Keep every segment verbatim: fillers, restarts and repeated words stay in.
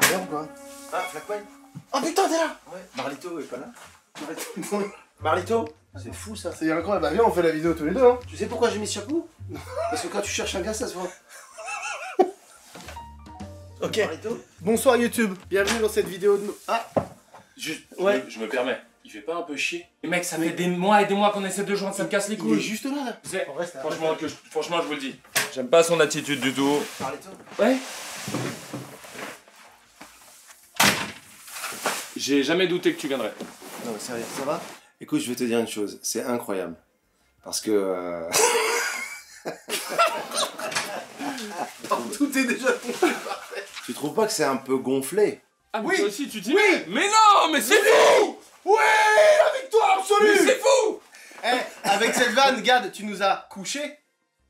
merde ou quoi? Ah, Flackman. Oh putain, t'es là! Ouais, Marlito est pas là. Marlito, c'est fou ça. C'est incroyable, bah viens, on fait la vidéo tous les deux, hein. Tu sais pourquoi j'ai mis ce chapeau? Parce que quand tu cherches un gars, ça se voit. Ok. Marlito. Bonsoir YouTube, bienvenue dans cette vidéo de nous. Ah! Juste, Ouais. je, je me permets. Il fait pas un peu chier? Les mecs, ça fait des mois et des mois qu'on essaie de joindre, ça me casse les Il couilles. est juste là, là. Tu sais, En vrai, c'est franchement, que je, franchement, je vous le dis. J'aime pas son attitude du tout. Marlito. Ouais. J'ai jamais douté que tu viendrais. Non, mais sérieux, ça va? Écoute, je vais te dire une chose, c'est incroyable. Parce que. Euh... Oh, tout est déjà compris. tu trouves pas que c'est un peu gonflé? Ah, mais Oui. toi aussi, tu dis. Oui. Mais non, mais c'est fou. Oui, la victoire absolue! Mais c'est fou. Eh, avec cette vanne, Gad, tu nous as couché.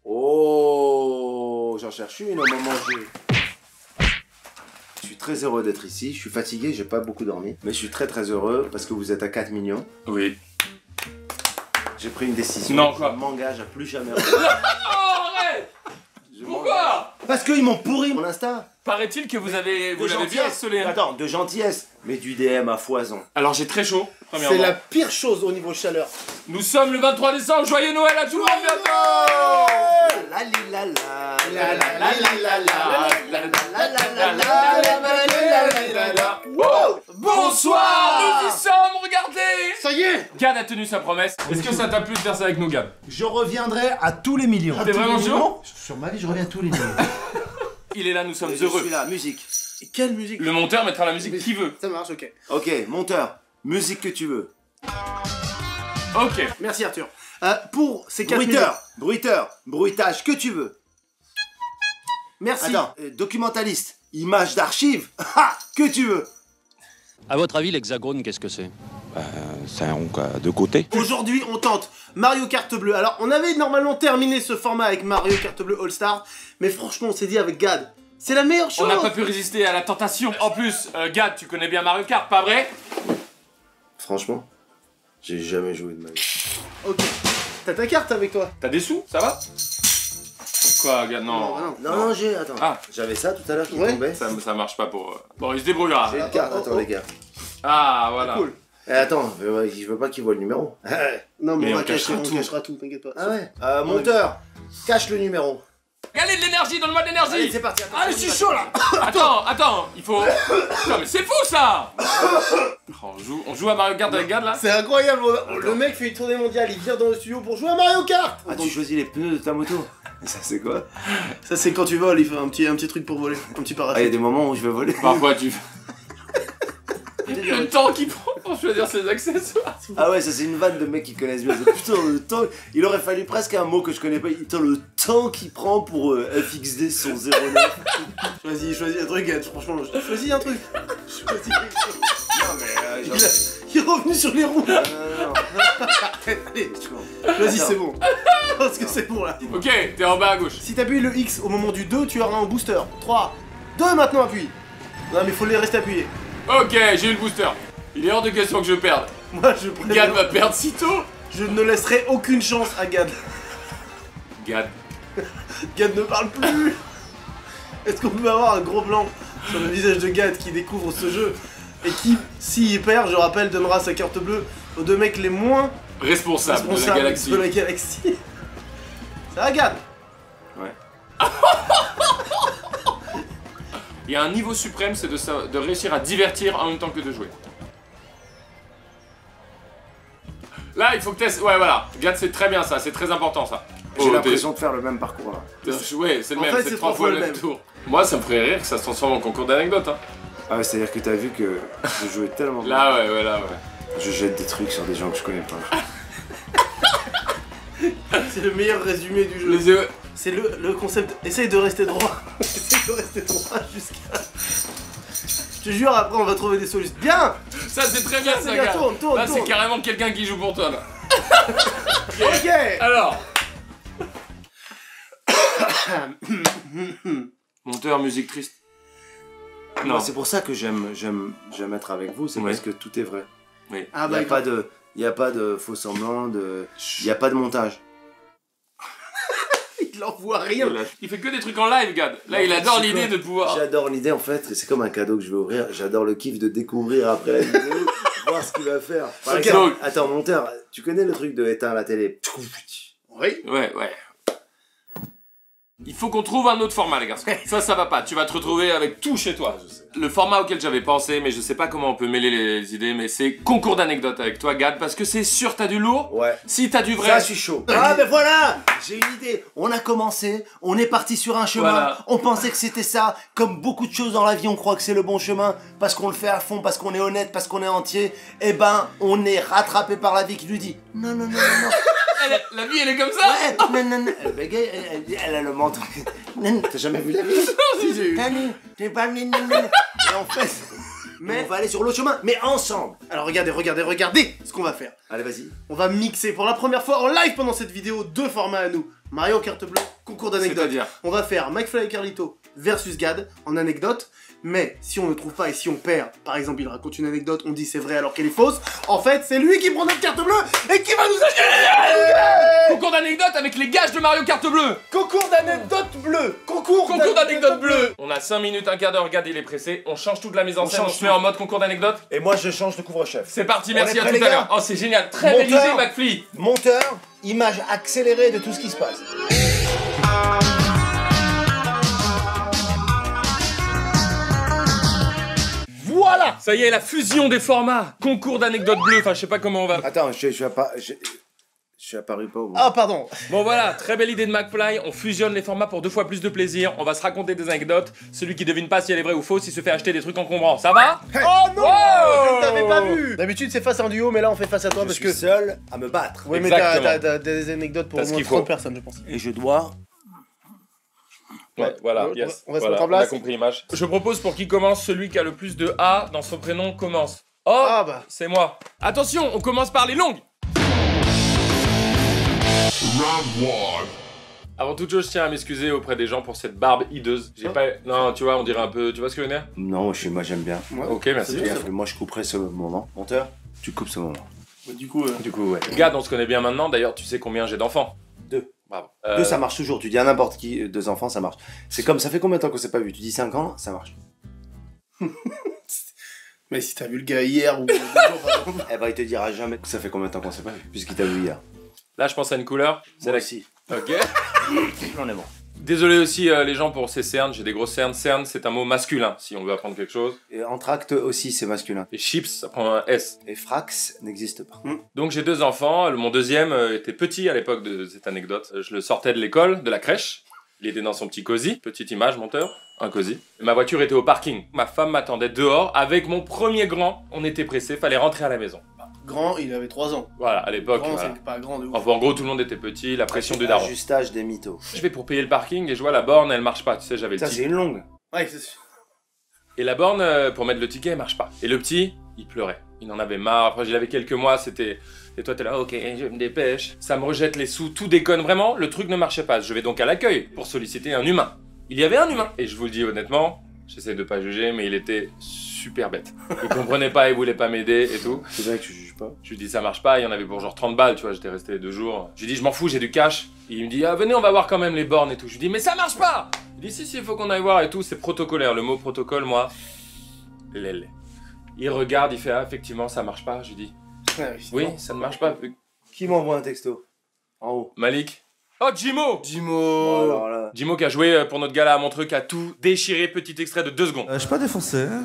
Oh, j'en cherche une au moment où je... Je suis très heureux d'être ici, je suis fatigué, j'ai pas beaucoup dormi. Mais je suis très très heureux parce que vous êtes à quatre millions. Oui. J'ai pris une décision. Non, quoi. Je m'engage à plus jamais. Oh, arrête. Je Pourquoi? Parce qu'ils m'ont pourri mon Insta. Paraît-il que vous avez, vous De l'avez bien gentillesse. harcelé. Hein. Attends, de gentillesse, mais du D M à foison. Alors j'ai très chaud, C'est premièrement. la pire chose au niveau chaleur. Nous sommes le vingt-trois décembre, joyeux Noël à tout le monde bientôt. La li la la La la la la la la. Wow. Bonsoir, nous y sommes, regardez. Ça y est! Gad a tenu sa promesse. Est-ce que ça t'a plu de faire ça avec nous, Gad? Je reviendrai à tous les millions. T'es vraiment chaud? Sur ma vie, je reviens à tous les millions. Il est là, nous sommes Je heureux. suis là, musique. Et quelle musique! Le monteur mettra la musique qu'il veut. Ça marche, ok. Ok, monteur, musique que tu veux. Ok. Merci Arthur. Euh, pour ces quatre Bruiteur, bruiteur, bruitage que tu veux. Merci. Attends, euh, documentaliste, image d'archive, ha, que tu veux. À votre avis, l'hexagone, qu'est-ce que c'est? C'est un rond à deux côtés. Aujourd'hui, on tente Mario Kart Bleu. Alors, on avait normalement terminé ce format avec Mario Kart Bleu All Star, mais franchement, on s'est dit avec Gad, c'est la meilleure chose. On n'a pas pu résister à la tentation. En plus, euh, Gad, tu connais bien Mario Kart, pas vrai? Franchement, j'ai jamais joué de ma vie. Ok. T'as ta carte avec toi? T'as des sous? Ça va? Quoi, Gad? Non. non. Non, non, j'ai, attends. Ah. J'avais ça tout à l'heure qui Ouais. tombait. Ça, ça marche pas pour... euh, Bon, il se débrouillera. J'ai une carte, Oh, oh, attends oh. les gars. Ah, voilà. Cool. Eh, attends, je veux, je veux pas qu'il voit le numéro. Ah Non, mais, Mais on on va cacher, cachera on tout. cachera tout, t'inquiète pas. ouais euh, monteur, cache le numéro. Allez, de l'énergie, donne-moi de Allez, l'énergie. c'est parti. Allez, je suis chaud là. Attends, attends, il faut... Putain, mais c'est fou ça. Oh, on, joue, on joue à Mario Kart avec Gad là? C'est incroyable, on- le mec fait une tournée mondiale, il vient dans le studio pour jouer à Mario Kart. Ah, tu choisis les pneus de ta moto. Ça c'est quoi? Ça c'est quand tu voles, il fait un petit, un petit truc pour voler, un petit Ah, il y a parachute. des moments où je vais voler. Parfois tu... Le temps qu'il prend pour choisir ses accessoires. Ah ouais, ça c'est une vanne de mecs qui connaissent bien. Putain, le temps. Il aurait fallu presque un mot que je connais pas. Putain, le temps qu'il prend pour euh, F X D son zéro neuf. Choisis, choisis un truc, Gad, franchement, choisis un truc. Choisis quelque chose. Non, mais. Euh, Il, a- il est revenu sur les roues. Non, non, non. Allez, vas-y, c'est bon. Je pense que c'est bon là. Ok, t'es en bas à gauche. Si t'appuies le X au moment du deux, tu auras un booster. trois, deux maintenant appuie. Non mais faut les rester appuyés. Ok, j'ai eu le booster. Il est hors de question que je perde. Moi je Gad préviens, va perdre si tôt. je ne laisserai aucune chance à Gad. Gad. Gad ne parle plus. Est-ce qu'on peut avoir un gros blanc sur le visage de Gad qui découvre ce jeu et qui, s'il perd, je rappelle, donnera sa carte bleue aux deux mecs les moins Responsable, de la responsables galaxie. de la galaxie. Ça va Gad? Ouais. Il y a un niveau suprême, c'est de, sa- de réussir à divertir en même temps que de jouer. Là, il faut que t'essaies... Ouais, voilà. Gad, c'est très bien ça, c'est très important ça. J'ai Oh, l'impression de faire le même parcours là. t'es- Ouais, c'est le En même, fait, c'est c'est trois fois le même tour. Moi, ça me ferait rire que ça se transforme en concours d'anecdotes. Hein. Ah, c'est à dire que t'as vu que je jouais tellement bien. Là, ouais, ouais, là, ouais. Je jette des trucs sur des gens que je connais pas. C'est le meilleur résumé du jeu. Les yeux... C'est le, le concept. Essaye de rester droit. Essaye de rester droit jusqu'à. Je te jure, après on va trouver des solutions. Bien. Ça, c'est très bien, C'est ça, bien, gars. tourne, tourne, Là, c'est tourne. carrément quelqu'un qui joue pour toi, là. Ok. Alors. Monteur, musique triste. Non. Moi, c'est pour ça que j'aime j'aime j'aime être avec vous, c'est Ouais. parce que tout est vrai. Oui. Ah Il bah y a pas de il y a pas de faux semblants, de il y a pas de montage. il il envoie rien. Il, a- il fait que des trucs en live, Gad. Là, Non, il en fait, adore c'est l'idée quoi de pouvoir. J'adore l'idée en fait, c'est comme un cadeau que je vais ouvrir. J'adore le kiff de découvrir après la vidéo, voir ce qu'il va faire. Par Ok. exemple, attends, monteur, tu connais le truc de éteindre la télé? Oui. Ouais, ouais. Il faut qu'on trouve un autre format, les garçons. Ça, ça va pas. Tu vas te retrouver avec tout chez toi. Le format auquel j'avais pensé, mais je sais pas comment on peut mêler les idées, mais c'est concours d'anecdotes avec toi, Gad, parce que c'est sûr, t'as du lourd. Ouais. Si t'as du vrai. Ça, je suis chaud. Ah, ben voilà! J'ai une idée. On a commencé, on est parti sur un chemin. Voilà. On pensait que c'était ça. Comme beaucoup de choses dans la vie, on croit que c'est le bon chemin parce qu'on le fait à fond, parce qu'on est honnête, parce qu'on est entier. Eh ben, on est rattrapé par la vie qui nous dit non, non, non, non, non. Elle- la vie, elle est comme ça. Ouais, non, non, non. Elle bégaye, elle, elle, elle a le menton. Non, non, t'as jamais vu la vie? Si, j'ai eu. Salut, t'es pas venu, non, non. Et en fait, mais on va aller sur l'autre chemin, mais ensemble. Alors regardez, regardez, regardez ce qu'on va faire. Allez, vas-y. On va mixer pour la première fois en live pendant cette vidéo deux formats à nous. Mario Carte Bleue, concours d'anecdotes. C'est-à-dire On va faire McFly et Carlito versus Gad en anecdote. Mais si on ne trouve pas et si on perd, par exemple il raconte une anecdote, on dit c'est vrai alors qu'elle est fausse, en fait c'est lui qui prend notre carte bleue et qui va nous acheter. Concours d'anecdotes avec les gages de Mario Carte Bleue. Concours d'anecdotes bleues. Concours, Concours d'anecdotes bleues. On a cinq minutes, un quart d'heure, Gad, il est pressé. On change toute la mise en On scène, on change se tout. met en mode concours d'anecdotes. Et moi, je change de couvre-chef. C'est parti, On merci est à prêts, tout les à gars l'heure. Oh, c'est génial. Très belle Monteur. idée, McFly. Monteur, image accélérée de tout ce qui se passe. Voilà. Ça y est, la fusion des formats. Concours d'anecdotes bleues. Enfin, je sais pas comment on va. Attends, je, je suis apparu. Je, je suis apparu pas au bon. Ah pardon. Bon voilà, très belle idée de McFly, on fusionne les formats pour deux fois plus de plaisir, on va se raconter des anecdotes, celui qui devine pas si elle est vraie ou fausse, il se fait acheter des trucs encombrants, ça va? Oh non, Wow. je t'avais pas vu. D'habitude c'est face à un duo mais là on fait face à toi je parce suis que... seul à me battre. Oui mais t'as Exactement. t'as- t'as des anecdotes pour T'as au ce moins qu'il faut. trente personnes je pense. Et je dois. Ouais, voilà, On va- yes. on va se Voilà, mettre en place. On a compris l'image. Je propose pour qui commence, celui qui a le plus de A dans son prénom commence. Oh, Ah bah. c'est moi. Attention, on commence par les longues. Avant toute chose, je tiens à m'excuser auprès des gens pour cette barbe hideuse. J'ai Oh. pas... Non, tu vois, on dirait un peu... Tu vois ce que je veux dire? Non, je suis, moi j'aime bien. Ouais. Ok, merci. C'est bien. Moi je couperai ce moment. Monteur, tu coupes ce moment. Bah, du coup... euh, Du coup, ouais. Gad, on se connaît bien maintenant, d'ailleurs, tu sais combien j'ai d'enfants? Deux. Bravo. Deux, Euh, ça marche toujours. Tu dis à n'importe qui, euh, deux enfants, ça marche. C'est comme, ça fait combien de temps qu'on s'est pas vu? Tu dis cinq ans, ça marche. Mais si t'as vu le gars hier ou... deux jours, par exemple. Eh ben, il te dira jamais que ça fait combien de temps qu'on s'est pas vu, puisqu'il t'a vu hier. Là, je pense à une couleur. C'est Moi la... aussi. Ok. On est bon. Désolé aussi euh, les gens pour ces cernes, j'ai des grosses cernes. Cernes, c'est un mot masculin si on veut apprendre quelque chose. Et entracte aussi, c'est masculin. Et chips, ça prend un S. Et frax n'existe pas. Donc j'ai deux enfants. Le- Mon deuxième euh, était petit à l'époque de cette anecdote. Euh, Je le sortais de l'école, de la crèche. Il était dans son petit cosy. Petite image, monteur. Un cosy. Ma voiture était au parking. Ma femme m'attendait dehors avec mon premier grand. On était pressé, fallait rentrer à la maison. Grand, il avait trois ans. Voilà, à l'époque. Grand, voilà. c'est pas grand de ouf. Enfin, en gros, tout le monde était petit, la pression du daron. Ajustage des mythos. Je vais pour payer le parking et je vois la borne, elle marche pas. Tu sais, j'avais le Ça, petit. c'est une longue. Ouais, c'est sûr. Et la borne, euh, pour mettre le ticket, elle marche pas. Et le petit, il pleurait. Il en avait marre. Après, il avait quelques mois, c'était... Et toi, t'es là, ok, je me dépêche. Ça me rejette les sous, tout déconne vraiment. Le truc ne marchait pas. Je vais donc à l'accueil pour solliciter un humain. Il y avait un humain. Et je vous le dis honnêtement, j'essaie de pas juger, mais il était super bête. Il comprenait pas, il voulait pas m'aider et tout. C'est vrai que tu juges pas. Je lui dis, ça marche pas. Il y en avait pour genre trente balles, tu vois. J'étais resté deux jours. Je lui dis, je m'en fous, j'ai du cash. Et il me dit, ah, venez, on va voir quand même les bornes et tout. Je lui dis, mais ça marche pas. Il dit, si, si, il faut qu'on aille voir et tout. C'est protocolaire. Le mot protocole, moi, lélé. Il regarde, il fait, ah, effectivement, ça marche pas. Je lui dis, Ouais, c'est oui, bon. ça ne marche pas. Qui m'envoie un texto? En haut. Malik. Oh, Jimo. Jimo. Bon, alors là. Jimo qui a joué euh, pour notre gala à Montreux, qui a tout déchiré. Petit extrait de deux secondes. Euh, je suis pas défoncé. Hein.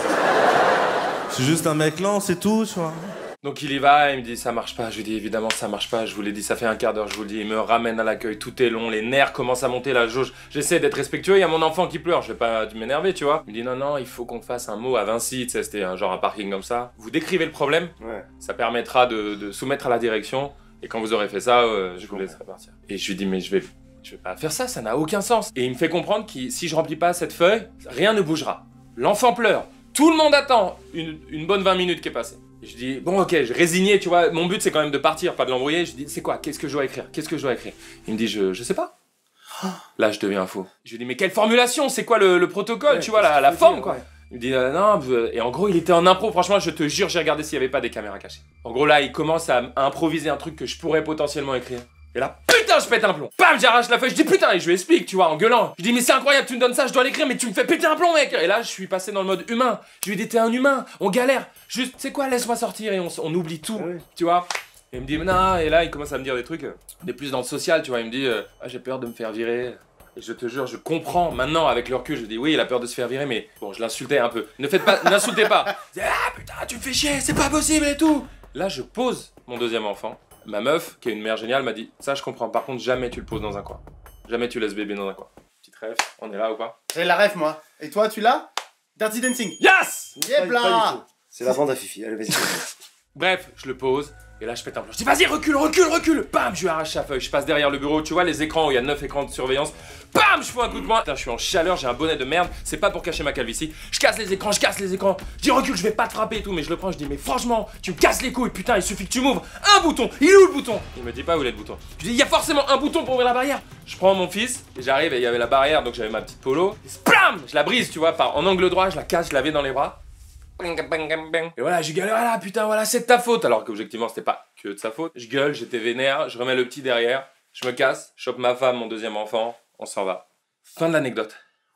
Je suis juste un mec lent, c'est tout, tu vois. Donc il y va, il me dit ça marche pas, je lui dis évidemment ça marche pas, je vous l'ai dit, ça fait un quart d'heure, je vous le dis, il me ramène à l'accueil, tout est long, les nerfs commencent à monter, la jauge, j'essaie d'être respectueux, il y a mon enfant qui pleure, je vais pas m'énerver, tu vois. Il me dit non non, il faut qu'on fasse un mot à Vinci, tu sais, c'était un genre un parking comme ça. Vous décrivez le problème, Ouais. ça permettra de, de soumettre à la direction, et quand vous aurez fait ça, euh, je vous laisserai partir. Et je lui dis mais je vais, je vais pas faire ça, ça n'a aucun sens. Et il me fait comprendre que si je remplis pas cette feuille, rien ne bougera. L'enfant pleure, tout le monde attend, une, une bonne vingt minutes qui est passée. Et je dis, bon ok, je résigné, tu vois, mon but c'est quand même de partir, pas de l'embrouiller. Je dis, c'est quoi, qu'est-ce que je dois écrire, qu'est-ce que je dois écrire? Il me dit, je, je sais pas. Là, je deviens fou. Je lui dis, mais quelle formulation, c'est quoi le, le protocole, Ouais, tu vois, la, la faut forme dire, quoi. ouais. Il me dit, euh, non, euh, et en gros, il était en impro, franchement, je te jure, j'ai regardé s'il y avait pas des caméras cachées. En gros, là, il commence à, à improviser un truc que je pourrais potentiellement écrire. Et là, putain, je pète un plomb. Bam, j'arrache la feuille, je dis putain, et je lui explique, tu vois, en gueulant. Je dis, mais c'est incroyable, tu me donnes ça, je dois l'écrire, mais tu me fais péter un plomb, mec. Et là, je suis passé dans le mode humain. Je lui ai dit, t'es un humain, on galère. Juste, tu sais quoi, laisse-moi sortir et on, on oublie tout, Oui. tu vois. Et il me dit, mais non, et là, il commence à me dire des trucs. On est plus dans le social, tu vois. Il me dit, euh, ah, j'ai peur de me faire virer. Et je te jure, je comprends maintenant avec le recul. Je dis, oui, il a peur de se faire virer, mais bon, je l'insultais un peu. Ne faites pas, n'insultez pas. Je dis, ah putain, tu me fais chier, c'est pas possible et tout. Là, je pose mon deuxième enfant. Ma meuf, qui est une mère géniale, m'a dit, ça, je comprends. Par contre, jamais tu le poses dans un coin. Jamais tu laisses bébé dans un coin. Petite rêve, on est là ou pas? J'ai la ref, moi. Et toi, tu l'as? Dirty Dancing. Yes! Yep là. C'est la bande à Fifi, allez vas-y. Bref, je le pose. Et là, je pète un plomb. Je dis, vas-y, recule, recule, recule. Bam, je lui arrache sa feuille. Je passe derrière le bureau. Tu vois les écrans où il y a neuf écrans de surveillance. Bam, je fous un coup de poing. Putain, je suis en chaleur, j'ai un bonnet de merde. C'est pas pour cacher ma calvitie. Je casse les écrans, je casse les écrans. Je dis, recule, je vais pas te frapper et tout. Mais je le prends, je dis, mais franchement, tu me casses les couilles. Putain, il suffit que tu m'ouvres un bouton. Il est où le bouton? Il me dit pas où est le bouton. Je dis, il y a forcément un bouton pour ouvrir la barrière. Je prends mon fils et j'arrive et il y avait la barrière. Donc j'avais ma petite polo. Et splam, je la brise, tu vois, par en angle droit. Je la casse, je l'avais dans les bras. Et voilà, je gueule, voilà, putain, voilà, c'est de ta faute. Alors qu'objectivement, c'était pas que de sa faute. Je gueule, j'étais vénère, je remets le petit derrière, je me casse, chope ma femme, mon deuxième enfant, on s'en va. Fin de l'anecdote.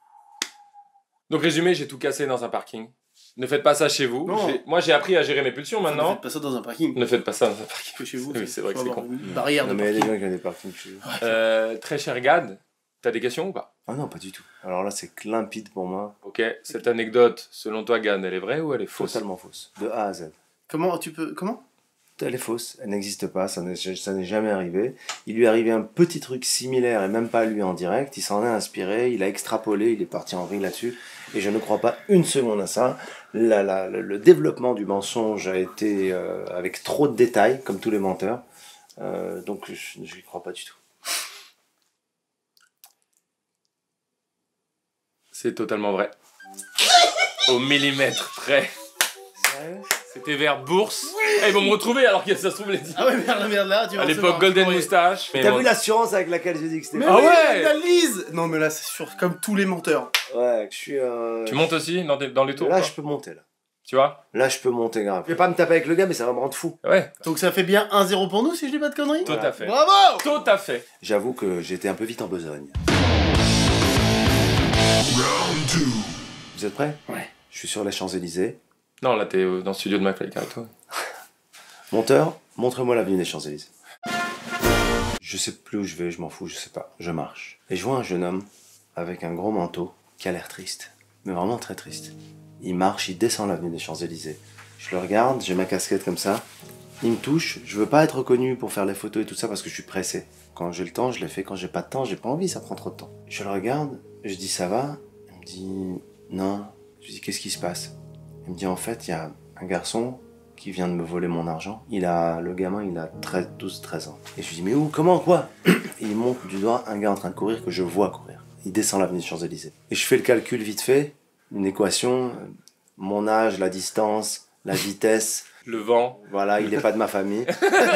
Donc résumé, j'ai tout cassé dans un parking. Ne faites pas ça chez vous. Non. J'ai- Moi, j'ai appris à gérer mes pulsions Ne maintenant. faites pas ça dans un parking. Ne faites pas ça dans un parking. Que chez vous. Oui, c'est vrai que faut c'est avoir con. Une barrière de Non mais il y a des parking. gens qui ont des parkings chez eux. Euh, très cher Gad, t'as des questions ou pas? Ah non, pas du tout. Alors là, c'est limpide pour moi. Ok, cette anecdote, selon toi, Gad, elle est vraie ou elle est fausse? Totalement fausse. De A à Z. Comment tu peux. Comment? Elle est fausse, elle n'existe pas, ça n'est ça n'est jamais arrivé. Il lui est arrivé un petit truc similaire, et même pas lui en direct, il s'en est inspiré, il a extrapolé, il est parti en vrille là-dessus, et je ne crois pas une seconde à ça. La, la, le, le développement du mensonge a été euh, avec trop de détails, comme tous les menteurs, euh, donc je n'y crois pas du tout. C'est totalement vrai. Au millimètre près. Sérieux? C'était vers Bourse. Eh, ils vont me retrouver alors que ça se trouve les Ah ouais, merde, merde, là, tu vas À recevoir l'époque, un Golden courrier. Moustache. Mais T'as bon, vu l'assurance avec laquelle j'ai dit que c'était Mais Ah oui, ouais. la Lise. Non, mais là, c'est sûr, comme tous les menteurs. Ouais, je suis... euh, Tu montes aussi dans, des- dans les tours Là, quoi je peux monter, là. Tu vois? Là, je peux monter grave. Je vais pas me taper avec le gars, mais ça va me rendre fou. Ouais, Donc ça fait bien un zéro pour nous, si je dis pas de conneries. tout à fait. Bravo. Tout à fait. J'avoue que j'étais un peu vite en besogne. Vous êtes prêts? Ouais. Je suis sur les Champs-Élysées. Non, là, t'es euh, dans le studio de McFly avec toi. Monteur, montre-moi l'avenue des Champs-Élysées. Je sais plus où je vais, je m'en fous, je sais pas. Je marche. Et je vois un jeune homme avec un gros manteau qui a l'air triste. Mais vraiment très triste. Il marche, il descend l'avenue des Champs-Élysées. Je le regarde, j'ai ma casquette comme ça. Il me touche. Je veux pas être reconnu pour faire les photos et tout ça parce que je suis pressé. Quand j'ai le temps, je les fais. Quand j'ai pas de temps, j'ai pas envie, ça prend trop de temps. Je le regarde, je dis ça va. Il me dit non. Je lui dis qu'est-ce qui se passe? Il me dit en fait, il y a un garçon qui vient de me voler mon argent. Il a, le gamin, il a treize, douze, treize ans. Et je lui dis mais où? Comment? Quoi? Et il montre du doigt un gars en train de courir que je vois courir. Il descend l'avenue des Champs-Élysées. Et je fais le calcul vite fait, une équation, euh, mon âge, la distance, la vitesse. Le vent. Voilà, il n'est pas de ma famille.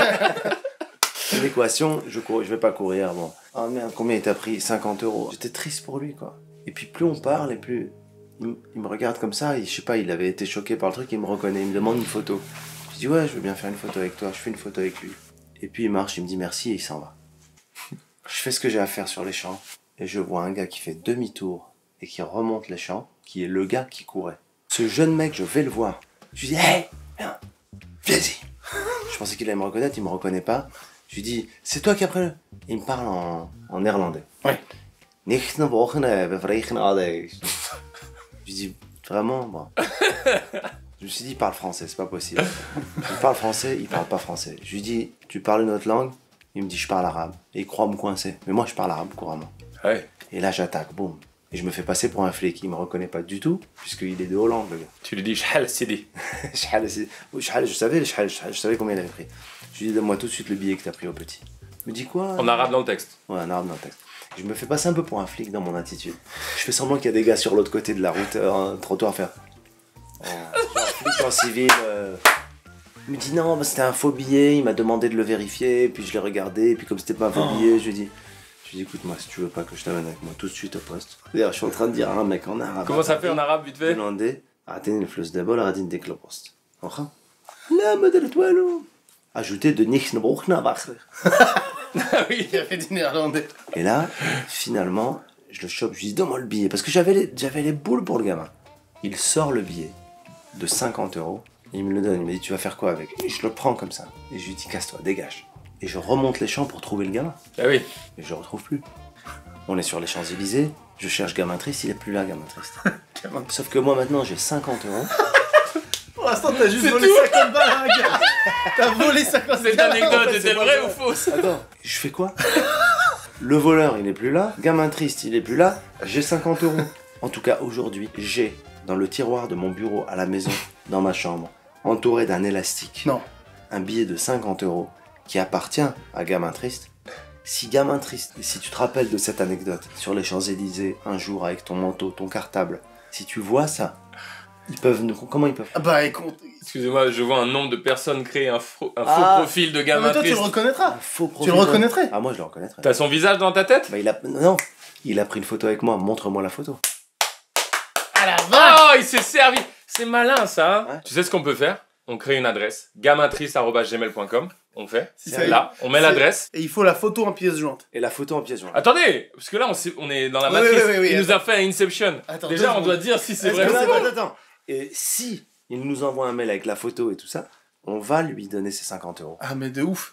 Une équation, je cours, je vais pas courir, bon. Oh merde, combien il t'a pris? cinquante euros. J'étais triste pour lui, quoi. Et puis plus on parle, et plus... Il, m- il me regarde comme ça, et je sais pas, il avait été choqué par le truc, il me reconnaît, il me demande une photo. Je dis ouais, je veux bien faire une photo avec toi, je fais une photo avec lui. Et puis il marche, il me dit merci, et il s'en va. Je fais ce que j'ai à faire sur les champs, et je vois un gars qui fait demi-tour, et qui remonte les champs, qui est le gars qui courait. Ce jeune mec, je vais le voir. Je lui dis hey, viens, viens-y. Je pensais qu'il allait me reconnaître, il me reconnaît pas. Je lui dis, c'est toi qui as pris le... Il me parle en, en néerlandais. Ouais. Nicht naar boven, we vregen alles. Je lui dis, vraiment, bon. Je me suis dit, il parle français, c'est pas possible. Il parle français, il parle pas français. Je lui dis, tu parles une autre langue? Il me dit, je parle arabe. Et il croit me coincer. Mais moi, je parle arabe couramment. Ouais. Et là, j'attaque, boum. Et je me fais passer pour un flic. Il me reconnaît pas du tout, puisqu'il est de Hollande, le gars. Tu lui dis, Shal Sidi. Shahal, c'est- oui, Shahal, je savais, le Shahal, Shahal, je savais combien il avait pris. Je lui dis, donne-moi tout de suite le billet que t'as pris au petit. Il me dit quoi? En arabe dans le texte. Ouais, en arabe dans le texte. Je me fais passer un peu pour un flic dans mon attitude. Je fais semblant qu'il y a des gars sur l'autre côté de la route, euh, un trottoir, à faire. Oh, genre flic en civil. euh. Il me dit non, bah, c'était un faux billet, il m'a demandé de le vérifier, puis je l'ai regardé, puis comme c'était pas un faux billet, je lui dis. Je lui dis écoute-moi, si tu veux pas que je t'amène avec moi tout de suite au poste. D'ailleurs, je suis en train de dire à un mec en arabe. Comment ça fait en arabe, vite fait? هولندي اعطيني الفلوس دابا ولا غادي نديك للبوست واخا لا ما درت والو اجوتي دو نيكس نبوخنا باخر Ah oui. qui a fait du néerlandais. Et là, finalement, je le chope, je lui dis donne-moi le billet. Parce que j'avais les, j'avais les boules pour le gamin. Il sort le billet de cinquante euros. Il me le donne, il me dit tu vas faire quoi avec? Et je le prends comme ça. Et je lui dis casse-toi, dégage. Et je remonte les champs pour trouver le gamin. Ah oui. Et je le retrouve plus. On est sur les Champs-Élysées, je cherche gamin triste, il est plus là, gamin triste. Sauf que moi maintenant j'ai cinquante euros. Pour l'instant, t'as juste C'est volé tout. cinquante balles à un gars. T'as volé cinquante balles. Cette anecdote En fait, c'est est-elle moi, vraie je- ou fausse? Attends, je fais quoi? Le voleur il est plus là, gamin triste il est plus là, j'ai cinquante euros. En tout cas aujourd'hui, j'ai dans le tiroir de mon bureau à la maison, dans ma chambre, entouré d'un élastique, Non. un billet de cinquante euros qui appartient à gamin triste. Si gamin triste, et si tu te rappelles de cette anecdote sur les Champs-Élysées, un jour avec ton manteau, ton cartable, si tu vois ça, ils peuvent nous... Comment ils peuvent... Ah bah écoute. Excusez-moi, je vois un nombre de personnes créer un, faux- un faux Ah. profil de Non, gamin mais toi, tu le triste. reconnaîtras. Un faux Tu profil. le reconnaîtrais. Ah moi je le reconnaîtrais. T'as son visage dans ta tête? Bah, il a... Non, il a pris une photo avec moi, montre-moi la photo. Ah la vache. Oh, il s'est servi. C'est malin ça. Hein. Ouais. Tu sais ce qu'on peut faire? On crée une adresse, gamintriste arobase gmail point com. On fait. C'est- Là, on met c'est- l'adresse. Et il faut la photo en pièce jointe. Et la photo en pièce jointe. Attendez, parce que là on, s'est- on est dans la Oui, matrice. oui, oui, oui, il nous attends. a fait un Inception. Attends, Déjà, deux on doit secondes. dire si c'est Est-ce vrai que ou Attends, c'est pas. bon? attends, attends. Et si il nous envoie un mail avec la photo et tout ça, on va lui donner ses cinquante euros. Ah mais de ouf.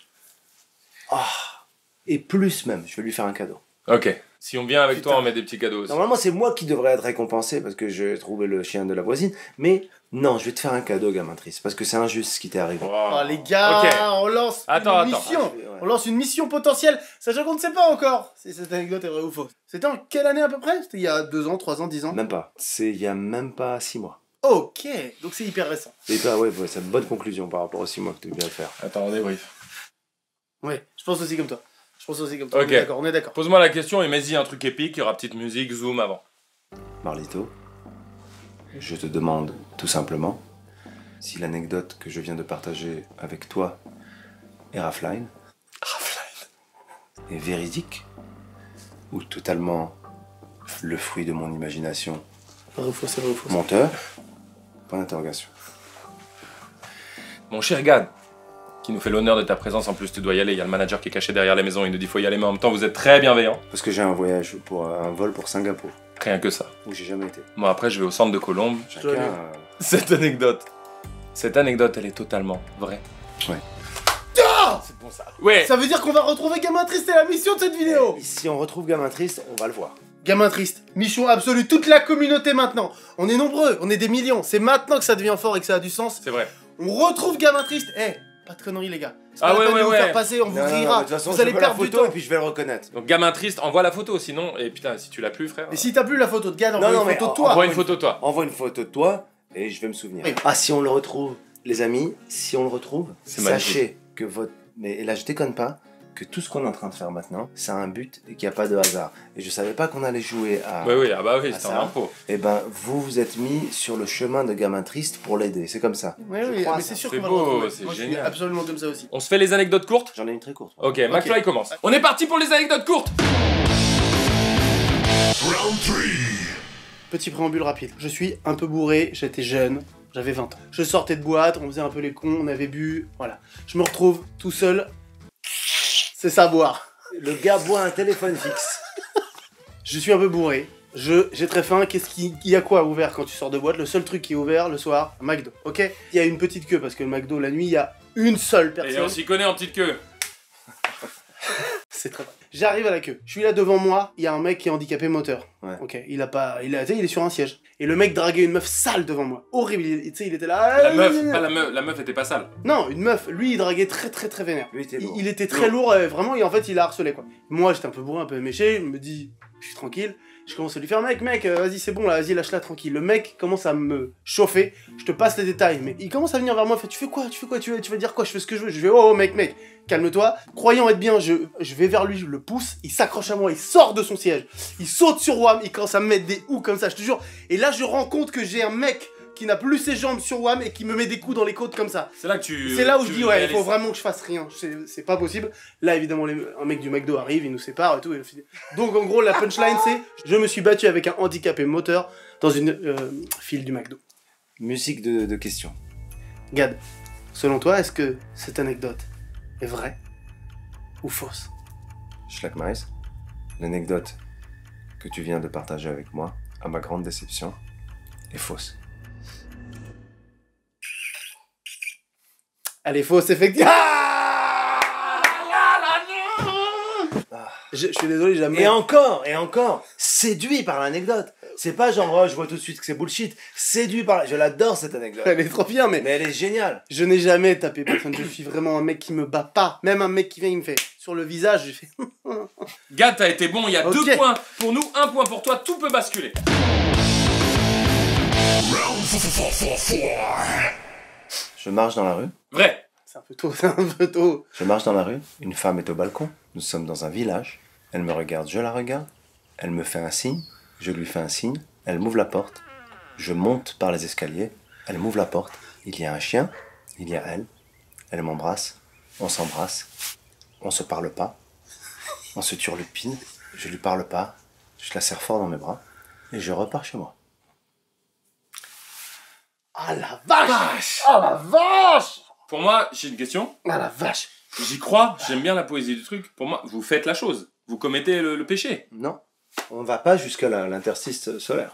Et plus même, je vais lui faire un cadeau. Ok. Si on vient avec Putain. toi, on met des petits cadeaux aussi. Normalement, c'est moi qui devrais être récompensé parce que j'ai trouvé le chien de la voisine. Mais non, je vais te faire un cadeau, gamin triste, parce que c'est injuste ce qui t'est arrivé. Wow. Oh les gars, Ok. on lance Attends, une attends. mission. Ah, je vais- ouais. On lance une mission potentielle, sachant qu'on ne sait pas encore si cette anecdote est vraie ou fausse. C'était en quelle année à peu près? C'était il y a deux ans, trois ans, dix ans. Même pas. C'est il y a même pas six mois. Ok, donc c'est hyper récent. Et pas, ouais, ouais, c'est une bonne conclusion par rapport aux six mois que tu viens de faire. Attends, on débrief. Ouais, je pense aussi comme toi. Je pense aussi comme toi. Ok. On est d'accord, on est d'accord. Pose-moi la question et mets-y un truc épique. Il y aura petite musique, zoom avant. Marlito, je te demande tout simplement si l'anecdote que je viens de partager avec toi et Rafline est véridique ou totalement le fruit de mon imagination. Vrai ou faux, c'est vrai ou faux. Menteur? Point d'interrogation. Mon cher Gad, qui nous fait l'honneur de ta présence. En plus, tu dois y aller. Il y a le manager qui est caché derrière la maison. Il nous dit faut y aller, mais en même temps, vous êtes très bienveillant. Parce que j'ai un voyage pour un vol pour Singapour Rien que ça. où j'ai jamais été. Moi, après, je vais au centre de Colombe. Chacun. dois aller. euh, Cette anecdote. Cette anecdote, elle est totalement vraie. Ouais. Ah, C'est bon ça. Ouais. ça veut dire qu'on va retrouver Gamin Triste, c'est la mission de cette vidéo. Et si on retrouve Gamin Triste, on va le voir. Gamin Triste, mission absolue, toute la communauté maintenant. On est nombreux, on est des millions. C'est maintenant que ça devient fort et que ça a du sens. C'est vrai. On retrouve Gamin Triste. Eh, pas de conneries les gars. C'est pas Ah la ouais, peine ouais, de vous ouais. faire passer, on vous Non, non, non, grillera. de toute façon, Vous je allez veux la perdre du photo temps. et puis je vais le reconnaître. Donc, gamin triste, envoie la photo. Sinon, et putain, si tu l'as plus, frère. Et si t'as plus la photo de Gad, envoie non, une mais photo de en- toi. Envoie une photo de toi. Envoie une photo de toi et je vais me souvenir. Oui. Ah, si on le retrouve, les amis, si on le retrouve, C'est sachez que votre... Mais là, je déconne pas, que tout ce qu'on est en train de faire maintenant, ça a un but et qu'il n'y a pas de hasard. Et je savais pas qu'on allait jouer à... Oui, oui, ah bah oui, Ah, c'était ça. en impro. Eh ben, vous vous êtes mis sur le chemin de Gamin Triste pour l'aider. C'est comme ça. Oui, Je oui, crois mais ça. c'est sûr C'est qu'on va beau, le retrouver. c'est Moi, je suis génial. absolument comme ça aussi. On se fait les anecdotes courtes. J'en ai une très courte. Ok, McFly commence. On est parti pour les anecdotes courtes. Petit préambule rapide. Je suis un peu bourré, j'étais jeune, j'avais vingt ans. Je sortais de boîte, on faisait un peu les cons, on avait bu, voilà. Je me retrouve tout seul. C'est ça boire. Le gars boit un téléphone fixe. Je suis un peu bourré. Je, j'ai très faim. Qu'est-ce qui, il y a quoi ouvert quand tu sors de boîte? Le seul truc qui est ouvert le soir, un McDo. Ok? Il y a une petite queue parce que le McDo la nuit, il y a une seule Et personne. on s'y connaît en petite queue. C'est très vrai. J'arrive à la queue. Je suis là devant moi. Il y a un mec qui est handicapé moteur. Ouais. Ok. Il a pas, il a, tu sais, il est sur un siège. Et le mec draguait une meuf sale devant moi. Horrible. Il- Tu sais, il était là. La ah, meuf, gna, gna, pas gna. la meuf, la meuf était pas sale. Non, une meuf. Lui, il draguait très très très vénère. Lui, il était Il, lourd. il était très lourd, euh, vraiment, et en fait, il a harcelé, quoi. Moi, j'étais un peu bourré, un peu méché, je me dis, je suis tranquille. Je commence à lui faire, mec, mec, euh, vas-y, c'est bon, là, vas-y, lâche-la tranquille. Le mec commence à me chauffer, je te passe les détails, mais il commence à venir vers moi, il fait, tu fais quoi, tu fais quoi, tu veux, tu veux dire quoi, je fais ce que je veux. Je vais, oh, oh, mec, mec, calme-toi. Croyant être bien, je, je vais vers lui, je le pousse, il s'accroche à moi, il sort de son siège, il saute sur Wam, il commence à me mettre des houes comme ça, je te jure. Et là, je rends compte que j'ai un mec qui n'a plus ses jambes sur Wam et qui me met des coups dans les côtes comme ça. C'est là que tu. C'est là où tu je dis, ouais, il réalises. faut vraiment que je fasse rien. C'est c'est pas possible. Là, évidemment, les- un mec du McDo arrive, il nous sépare et tout. et le fil- Donc, en gros, la punchline, c'est je me suis battu avec un handicapé moteur dans une euh, file du McDo. Musique de, de question. Gad, selon toi, est-ce que cette anecdote est vraie ou fausse? Schlackmeis, l'anecdote que tu viens de partager avec moi, à ma grande déception, est fausse. Elle est fausse, effectivement. Je, je suis désolé, jamais. Et encore, et encore, séduit par l'anecdote. C'est pas genre, oh, je vois tout de suite que c'est bullshit. Séduit par... Je l'adore, cette anecdote. Elle est trop bien, mais... Mais elle est géniale. Je n'ai jamais tapé personne. Je suis vraiment un mec qui me bat pas. Même un mec qui vient, il me fait sur le visage, je fais... Gad, t'as été bon, il y a Ok. deux points pour nous, un point pour toi, tout peut basculer. Je marche dans la rue. Vrai. C'est un peu tôt, c'est un peu tôt. Je marche dans la rue. Une femme est au balcon. Nous sommes dans un village. Elle me regarde, je la regarde. Elle me fait un signe. Je lui fais un signe. Elle m'ouvre la porte. Je monte par les escaliers. Elle m'ouvre la porte. Il y a un chien. Il y a elle. Elle m'embrasse. On s'embrasse. On se parle pas. On se turlupine. Je lui parle pas. Je la serre fort dans mes bras. Et je repars chez moi. Ah la vache. Ah la vache. Pour moi, j'ai une question. Ah la vache. J'y crois, j'aime bien la poésie du truc. Pour moi, vous faites la chose. Vous commettez le, le péché. Non. On va pas jusqu'à la- l'interstice solaire.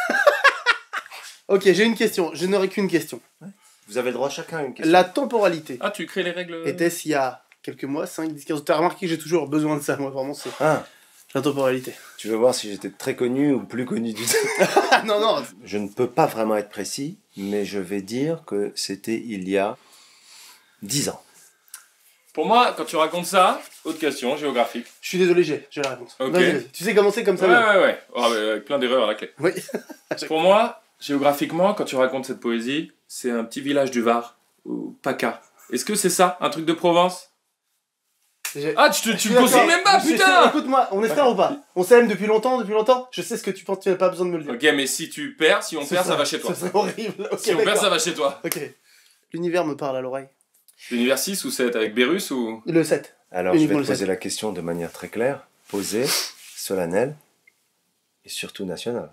Ok, j'ai une question. Je n'aurai qu'une question. Vous avez le droit chacun à une question. La temporalité. Ah, tu crées les règles. Était-ce il y a quelques mois, cinq, dix, quinze... T'as remarqué que j'ai toujours besoin de ça, moi, vraiment, c'est Ah, la temporalité. tu veux voir si j'étais très connu ou plus connu du tout? Ah non, non. Je ne peux pas vraiment être précis, mais je vais dire que c'était il y a dix ans. Pour moi, quand tu racontes ça, autre question, géographique. Je suis désolé, j'ai j'ai la réponse. Ok. Vas-y, vas-y. Tu sais comment c'est comme ça Ouais, bien. ouais, ouais. Oh, mais avec plein d'erreurs à la clé. Oui. Pour moi, géographiquement, quand tu racontes cette poésie, c'est un petit village du Var, ou PACA. Est-ce que c'est ça, un truc de Provence? J'ai- Ah, tu, te- Je tu suis le d'accord. consignes même pas, Je sais- putain! Écoute-moi, on est frères ou pas? On s'aime depuis longtemps, depuis longtemps. Je sais ce que tu penses, tu n'as pas besoin de me le dire. Ok, mais si tu perds, si on Ce perd, ça serait- va chez toi. Ce serait horrible. Ok, Si on perd, d'accord. ça va chez toi. Ok. L'univers me parle à l'oreille. L'univers six ou sept avec Bérus ou... Le sept. Alors je vais Uniquement te le poser sept. la question de manière très claire, posée, solennelle et surtout nationale.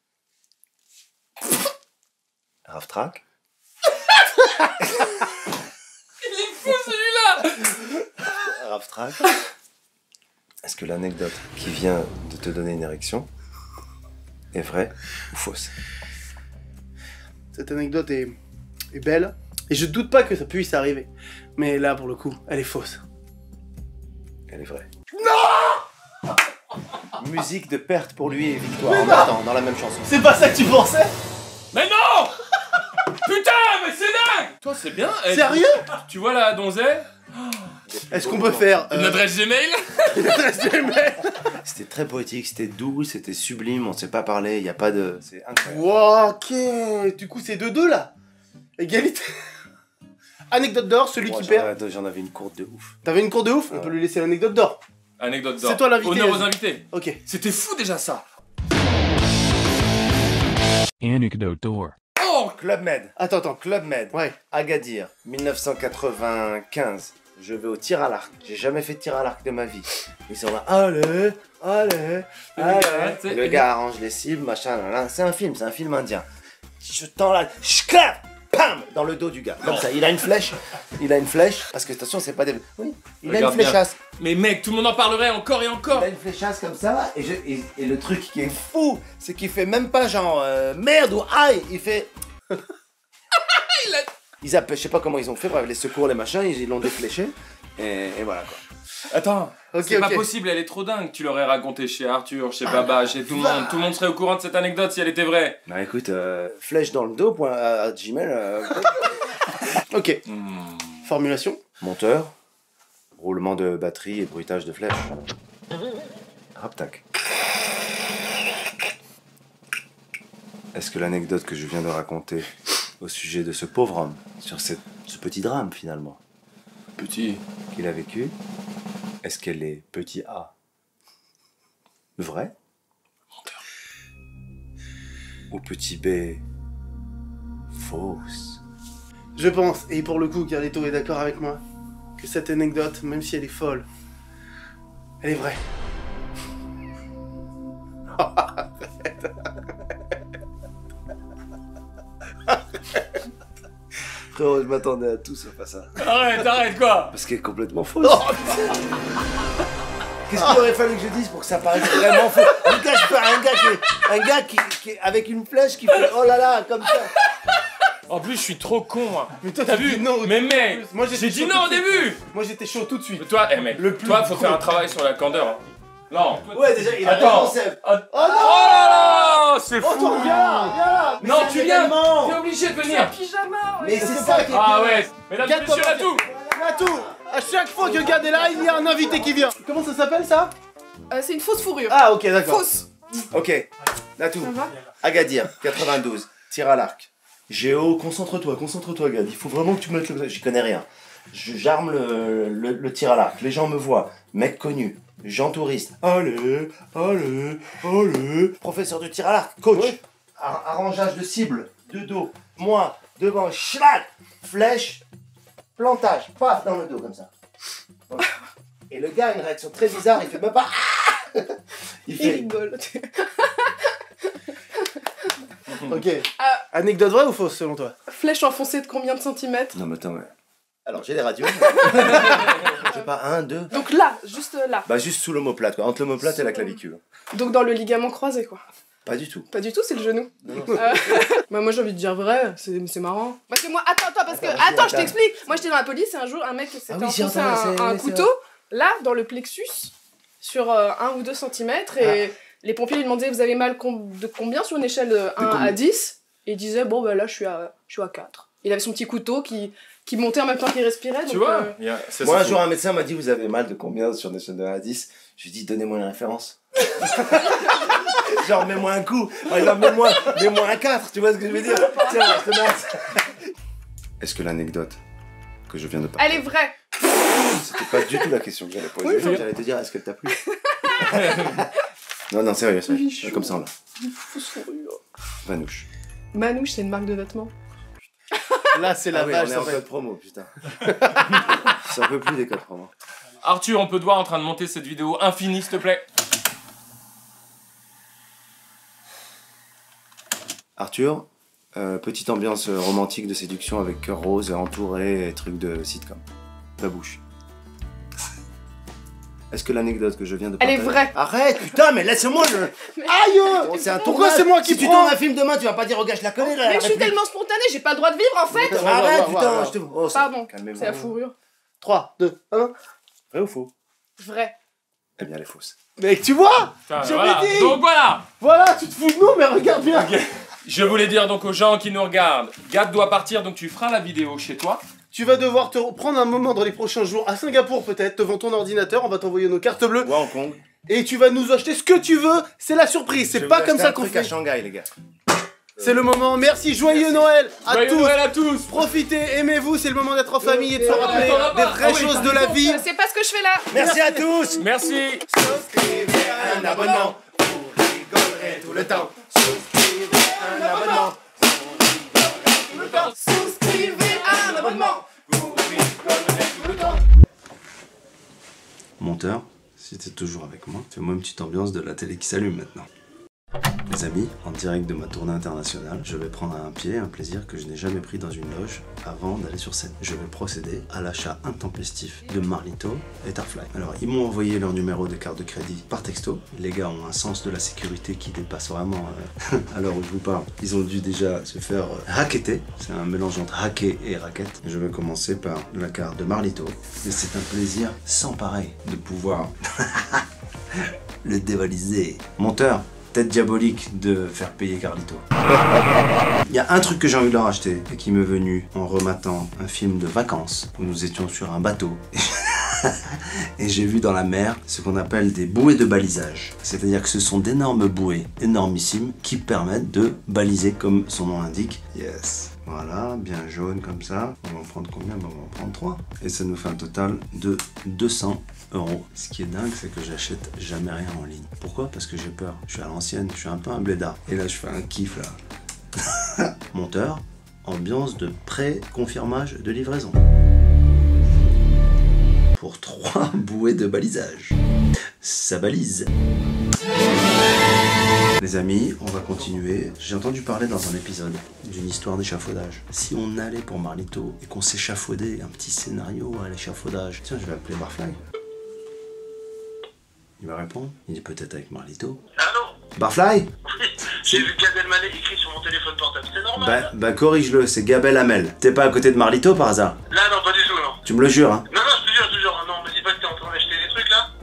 Raftrak, Il est fou celui-là! Raftrak, est-ce que l'anecdote qui vient de te donner une érection est vraie ou fausse? Cette anecdote est, est belle. Et je doute pas que ça puisse arriver. Mais là, pour le coup, elle est fausse. Elle est vraie. Non! Musique de perte pour lui et victoire en même temps, dans la même chanson. C'est pas ça que tu pensais? Mais non! Putain, mais c'est dingue! Toi, c'est bien. eh, Sérieux? Tu vois la donzelle? Est-ce qu'on peut faire Une euh, adresse Gmail? une adresse Gmail? C'était très poétique, c'était doux, c'était sublime, on sait pas parler, il y a pas de... C'est incroyable. Wow, ok. Du coup, c'est deux deux là. Égalité. Anecdote d'or, celui Moi, qui j'en perd. avais- J'en avais une courte de ouf. T'avais une cour de ouf? On Ah peut ouais. lui laisser l'anecdote d'or. Anecdote d'or. C'est toi l'invité, Honneur aux vas-y. invités. Ok. C'était fou déjà ça. Anecdote d'or. Oh! Club Med. Attends, attends. Club Med. Ouais. Agadir, mille neuf cent quatre-vingt-quinze. Je vais au tir à l'arc. J'ai jamais fait de tir à l'arc de ma vie. Ils sont là, allez, allez, allez. tu sais, Et le gars arrange les cibles, machin, là, là. C'est un film, c'est un film indien. Je tends la... Chclap, pam, dans le dos du gars. Comme ça, il a une flèche. Il a une flèche. Parce que attention, c'est pas des... Oui, il a une Regarde bien. fléchasse. Mais mec, tout le monde en parlerait encore et Il encore. a une fléchasse comme ça. Et, je... et... et le truc qui est fou, c'est qu'il fait même pas genre euh, merde ou aïe. Il fait... Il a- Ils appellent, je sais pas comment ils ont fait, bref, les secours, les machins, ils ils l'ont défléché. Et, et voilà quoi. Attends, Ok, c'est pas ok. possible, elle est trop dingue. Tu l'aurais raconté chez Arthur, chez Baba, chez tout le monde. Tout le monde serait au courant de cette anecdote si elle était vraie. Bah écoute, euh, flèche dans le dos, point à, à Gmail, euh, Ok. Hmm. Formulation. monteur, roulement de batterie et bruitage de flèche. Raptac. Est-ce que l'anecdote que je viens de raconter au sujet de ce pauvre homme, sur cette- ce petit drame finalement, Petit. qu'il a vécu, est-ce qu'elle est petit A vrai ou petit B fausse? Je pense, et pour le coup, Carlito est d'accord avec moi, que cette anecdote, même si elle est folle, elle est vraie. Frérot, je m'attendais à tout sauf à ça. Arrête, arrête quoi. Parce qu'elle est complètement fausse. Qu'est-ce qu'il aurait fallu que je dise pour que ça paraisse vraiment faux? Lucas, je fais un gars, qui est, un gars qui, qui est avec une flèche qui fait oh là là, comme ça. En plus, je suis trop con, moi. Mais toi, T'as tu vu? dis non au Mais début. mec, Moi, j'étais j'ai dit chaud non au tout de suite. début. Moi j'étais chaud tout de suite. Toi, eh mec, Le plus toi, faut con. faire un travail sur la candeur. Hein. Non. Ouais, déjà, il a Attends. raison, Seb. Oh, oh là là, c'est Oh, fou. toi, viens là, viens là. Mais Non, c'est tu un viens. événement. T'es obligé de venir. Mais c'est ça qui est Ah bien. ouais. Mesdames et Regarde-toi, messieurs, là tout. Natou, à chaque fois que Gad est là, il y a un invité qui vient. Comment ça s'appelle ça? Euh, c'est une fausse fourrure. Ah ok, d'accord. Fausse. Ok, Natou, Ça va? Agadir, quatre-vingt-douze, tir à l'arc. Géo, concentre-toi, concentre-toi, Gad. Il faut vraiment que tu me mettes le. J'y connais rien. Je- J'arme le, le, le tir à l'arc. Les gens me voient. Mec connu. Gens touristes. Allez, allez, allez. Professeur de tir à l'arc. Coach. Ar- arrangeage de cible. De dos. Moi, devant. Schlack. Flèche. Plantage. Paf, dans le dos, comme ça. Voilà. Et le gars a une réaction très bizarre. Il fait même pas. Il Il fait. rigole. Ok. Ah. Anecdote vraie ou fausse selon toi? Flèche enfoncée de combien de centimètres? Non, mais attends, ouais. Alors, j'ai des radios. J'ai pas un, deux. Donc là, juste là. Bah, juste sous l'omoplate, quoi. Entre l'omoplate et la clavicule. Donc dans le ligament croisé, quoi. Pas du tout. Pas du tout, c'est le genou. Non, non, Euh, bah moi j'ai envie de dire vrai, c'est c'est marrant. Parce que moi, attends, attends, parce que, Attends, vas-y, attends, je attends. t'explique. Moi j'étais dans la police et un jour un mec s'était Ah oui, j'ai enfoncé entendu, un, un c'est- c'est couteau, là, dans le plexus, sur euh, un ou deux centimètres, et les pompiers lui demandaient vous avez mal com- de combien sur une échelle de un combien à dix? Et il disait bon bah là je suis à, je suis à quatre. Il avait son petit couteau qui, qui montait en même temps qu'il respirait. Tu donc, vois euh, il y a- ça, Moi, c'est un fou. jour, un médecin m'a dit vous avez mal de combien sur une échelle de un à dix? Je lui ai dit donnez-moi une référence. Genre, mets-moi un coup. Par exemple, mets-moi mets-moi un quatre, tu vois ce que je veux dire? Tiens, je te mets. Est-ce que l'anecdote que je viens de parler. Elle est vraie. C'était pas du tout la question que j'allais poser. Oui, J'allais te dire, est-ce qu'elle t'a plu? Non, non, sérieux, sérieux. Oui, chaud. Comme ça, là. Fausse fourrure. Manouche. Manouche, c'est une marque de vêtements. Là c'est la Ah oui, vache. on est ça en fait. code promo, putain. Ça peut plus des codes promo. Arthur, on peut te voir en train de monter cette vidéo infinie, s'il te plaît. Arthur, euh, petite ambiance euh, romantique de séduction avec cœur rose entouré et trucs de sitcom. Ta bouche. Est-ce que l'anecdote que je viens de Elle est partager- vraie. Arrête, putain, mais laisse-moi le... Aïe! Bon, c'est un Pourquoi tournage. c'est moi qui Si tu prends tournes un film demain, tu vas pas dire, oh gars, je la connais, là. Mais la je suis réplique. tellement spontanée, j'ai pas le droit de vivre en fait. Attends, Arrête, va, va, putain, va. je te... Oh, ça- Pardon, calmez-vous. c'est la fourrure. trois, deux, un. Vrai ou faux? Vrai. Eh bien, elle est fausse. Mec, tu vois? Putain, Je voilà. l'ai dit. Donc voilà. Voilà, tu te fous de nous, mais regarde bien. Je voulais dire donc aux gens qui nous regardent, Gad doit partir, donc tu feras la vidéo chez toi. Tu vas devoir te prendre un moment dans les prochains jours, à Singapour peut-être, devant ton ordinateur, on va t'envoyer nos cartes bleues, Ou à Hong Kong. et tu vas nous acheter ce que tu veux, c'est la surprise, Je c'est vais pas vous comme acheter ça un qu'on truc à fait. Shanghai, les gars. C'est le moment, merci, joyeux Merci. Noël à Joyeux tous. Noël à tous. Profitez, aimez-vous, c'est le moment d'être en famille et de se Euh, rappeler attends, là-bas. des vraies Ah oui, choses de la vie. Je sais pas ce que je fais là. Merci à tous. Merci. Souscrivez à un abonnement. Vous rigolerez tout le temps. Souscrivez à un abonnement. Souscrivez à un abonnement. Monteur, si t'es toujours avec moi, fais-moi une petite ambiance de la télé qui s'allume maintenant. Les amis, en direct de ma tournée internationale, je vais prendre un pied, un plaisir que je n'ai jamais pris dans une loge avant d'aller sur scène. Je vais procéder à l'achat intempestif de Marlito et Tarfly. Alors, ils m'ont envoyé leur numéro de carte de crédit par texto. Les gars ont un sens de la sécurité qui dépasse vraiment euh, à l'heure où je vous parle. Ils ont dû déjà se faire euh, racketter. C'est un mélange entre hacker et racket. Je vais commencer par la carte de Marlito. Et c'est un plaisir sans pareil de pouvoir le dévaliser. Monteur, tête diabolique de faire payer Carlito. Il y a un truc que j'ai envie de leur acheter et qui m'est venu en rematant un film de vacances où nous étions sur un bateau. Et j'ai vu dans la mer ce qu'on appelle des bouées de balisage. C'est-à-dire que ce sont d'énormes bouées, énormissimes, qui permettent de baliser comme son nom l'indique. Yes. Voilà, bien jaune comme ça. On va en prendre combien? On va en prendre trois. Et ça nous fait un total de deux cents euros. Ce qui est dingue, c'est que j'achète jamais rien en ligne. Pourquoi? Parce que j'ai peur. Je suis à l'ancienne, je suis un peu un blédard. Et là, je fais un kiff là. Monteur, ambiance de pré-confirmage de livraison. Pour trois bouées de balisage. Ça balise. Les amis, on va continuer. J'ai entendu parler dans un épisode d'une histoire d'échafaudage. Si on allait pour Marlito et qu'on s'échafaudait, un petit scénario à l'échafaudage. Tiens, je vais appeler Barfly. Il me répond, il dit peut-être avec Marlito. Allô? Barfly? J'ai vu Gad Elmaleh écrit sur mon téléphone portable, c'est normal? Bah, bah corrige-le, c'est Gabel Hamel. T'es pas à côté de Marlito par hasard? Là, non, pas du tout, non. Tu me le jures, hein? Non, non, je te jure, je te jure. Non, me dis pas que t'es en train d'acheter des trucs, là.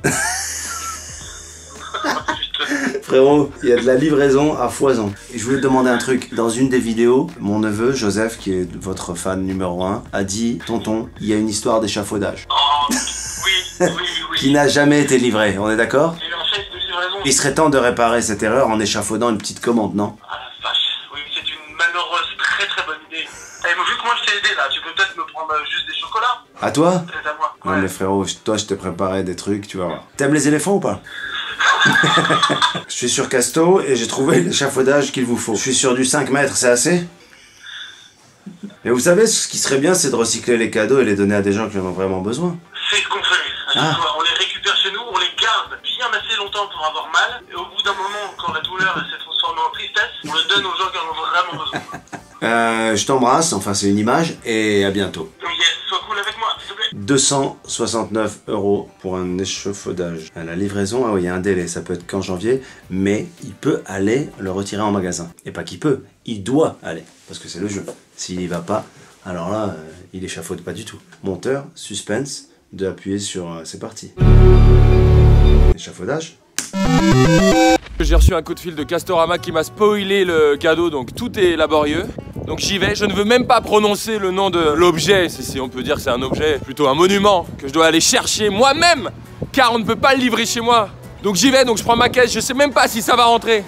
Frérot, il y a de la livraison à foison. Et je voulais te demander un truc. Dans une des vidéos, mon neveu, Joseph, qui est votre fan numéro un, a dit « Tonton, il y a une histoire d'échafaudage. Oh, oui, oui, oui. » Qui n'a jamais été livrée, on est d'accord? J'ai eu un fait de livraison. Il serait temps de réparer cette erreur en échafaudant une petite commande, non? Ah la vache, oui, c'est une malheureuse, très très bonne idée. Eh, mais vu que moi je t'ai aidé là, tu peux peut-être me prendre euh, juste des chocolats? À toi? Peut-être à moi. Non Ouais. mais frérot, toi je t'ai préparé des trucs, tu vas voir. T'aimes les éléphants ou pas? Je suis sur Casto et j'ai trouvé l'échafaudage qu'il vous faut. Je suis sur du cinq mètres, c'est assez? Mais vous savez, ce qui serait bien, c'est de recycler les cadeaux et les donner à des gens qui en ont vraiment besoin. C'est ce qu'on fait. Ah. On les récupère chez nous, on les garde bien assez longtemps pour avoir mal, et au bout d'un moment, quand la douleur elle s'est transformée en tristesse, on le donne aux gens qui en ont vraiment besoin. Euh, je t'embrasse, enfin c'est une image, et à bientôt. Yes, sois cool avec moi, s'il te plaît. deux cent soixante-neuf euros pour un échafaudage. À la livraison, ah oui, il y a un délai, ça peut être qu'en janvier, mais il peut aller le retirer en magasin. Et pas qu'il peut, il doit aller, parce que c'est le jeu. S'il y va pas, alors là, euh, il échafaude pas du tout. Monteur, suspense, de appuyer sur euh, c'est parti. Échafaudage. J'ai reçu un coup de fil de Castorama qui m'a spoilé le cadeau, donc tout est laborieux. Donc j'y vais, je ne veux même pas prononcer le nom de l'objet, si, si on peut dire que c'est un objet, plutôt un monument, que je dois aller chercher moi-même, car on ne peut pas le livrer chez moi. Donc j'y vais, donc je prends ma caisse, je sais même pas si ça va rentrer.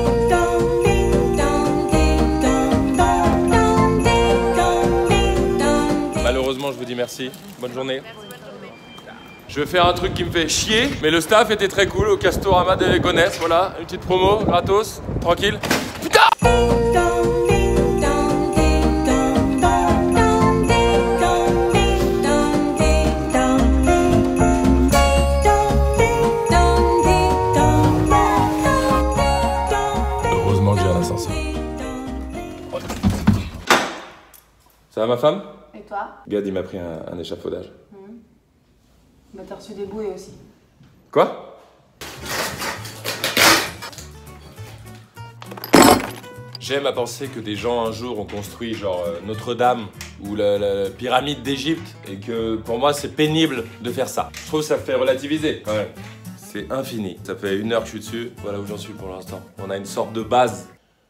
Malheureusement, je vous dis merci, bonne journée. Je vais faire un truc qui me fait chier, mais le staff était très cool au Castorama de Gonesse, voilà, une petite promo, gratos, tranquille. Putain! Heureusement que j'ai un ascenseur. Ça va ma femme? Et toi? Gad il m'a pris un, un échafaudage. Mmh. Bah t'as reçu des bouées aussi. Quoi? J'aime à penser que des gens un jour ont construit genre euh, Notre-Dame ou la, la, la pyramide d'Égypte et que pour moi c'est pénible de faire ça. Je trouve que ça fait relativiser. Ouais. C'est infini. Ça fait une heure que je suis dessus, voilà où j'en suis pour l'instant. On a une sorte de base.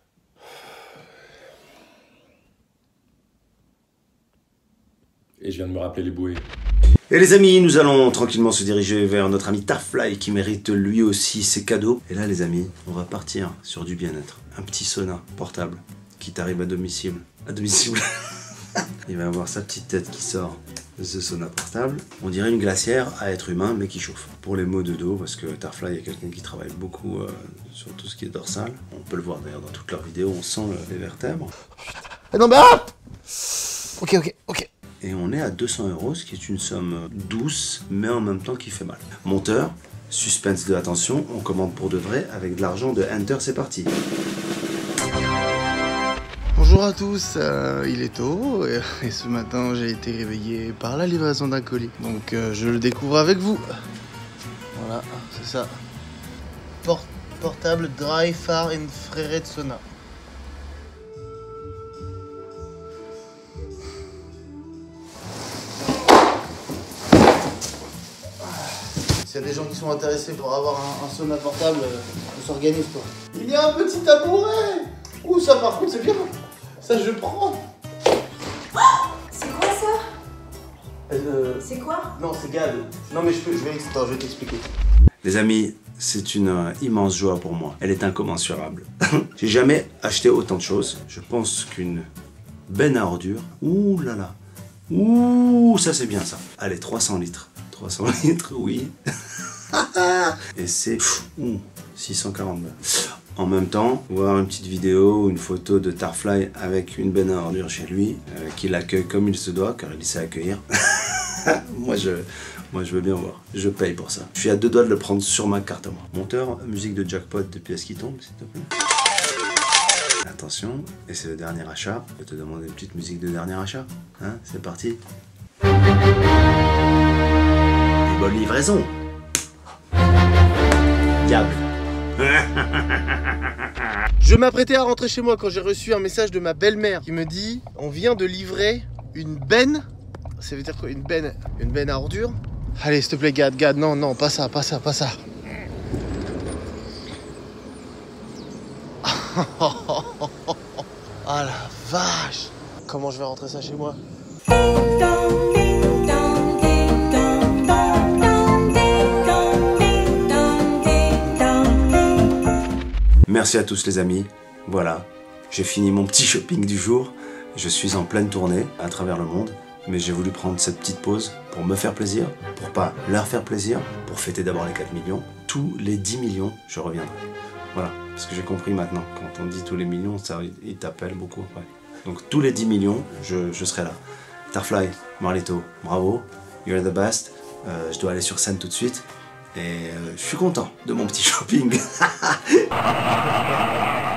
Et je viens de me rappeler les bouées. Et les amis, nous allons tranquillement se diriger vers notre ami Tarfly qui mérite lui aussi ses cadeaux. Et là les amis, on va partir sur du bien-être. Un petit sauna portable qui t'arrive à domicile. À domicile. Il va avoir sa petite tête qui sort de ce sauna portable. On dirait une glacière à être humain mais qui chauffe. Pour les maux de dos, parce que Tarfly est quelqu'un qui travaille beaucoup euh, sur tout ce qui est dorsal. On peut le voir d'ailleurs dans toutes leurs vidéos, on sent euh, les vertèbres. Et non mais hop. Ok, ok, ok. Et on est à deux cents euros, ce qui est une somme douce, mais en même temps qui fait mal. Monteur, suspense de attention, on commande pour de vrai avec de l'argent de Enter, c'est parti. Bonjour à tous, euh, il est tôt et, et ce matin j'ai été réveillé par la livraison d'un colis. Donc euh, je le découvre avec vous. Voilà, c'est ça. Port portable Dry Far Infrared Sauna. S'il y a des gens qui sont intéressés pour avoir un, un sauna portable, euh, on s'organise quoi. Il y a un petit tabouret. Ouh, ça par contre c'est bien. Ça je prends. C'est quoi ça? Euh, C'est quoi? non, c'est Gad. Non mais je, peux, je vais, attends, je vais t'expliquer. Les amis, c'est une euh, immense joie pour moi. Elle est incommensurable. J'ai jamais acheté autant de choses. Je pense qu'une benne à ordures. Ouh là là. Ouh, ça c'est bien ça. Allez, trois cents litres. trois cents litres, oui. Et c'est ouh, six cent quarante balles. En même temps, voir une petite vidéo ou une photo de Tarfly avec une benne à ordures chez lui, euh, qui l'accueille comme il se doit, car il sait accueillir. moi, je, moi, je veux bien voir. Je paye pour ça. Je suis à deux doigts de le prendre sur ma carte à moi. Monteur, musique de jackpot de pièces qui tombent, s'il te plaît. Attention, et c'est le dernier achat. Je vais te demander une petite musique de dernier achat. Hein, c'est parti. Bonne livraison. Je m'apprêtais à rentrer chez moi quand j'ai reçu un message de ma belle-mère qui me dit « On vient de livrer une benne. » Ça veut dire quoi? Une benne, une benne à ordures? Allez, s'il te plaît, Gad, Gad, non, non, pas ça, pas ça, pas ça. Ah la vache! Comment je vais rentrer ça chez moi? Merci à tous les amis, voilà, j'ai fini mon petit shopping du jour, je suis en pleine tournée à travers le monde, mais j'ai voulu prendre cette petite pause pour me faire plaisir, pour pas leur faire plaisir, pour fêter d'abord les quatre millions, tous les dix millions, je reviendrai. Voilà, parce que j'ai compris maintenant, quand on dit tous les millions, ça, ils t'appellent beaucoup après. Donc tous les dix millions, je, je serai là. Tarfly, Marlito, bravo, you're the best, euh, je dois aller sur scène tout de suite. Et euh, je suis content de mon petit shopping.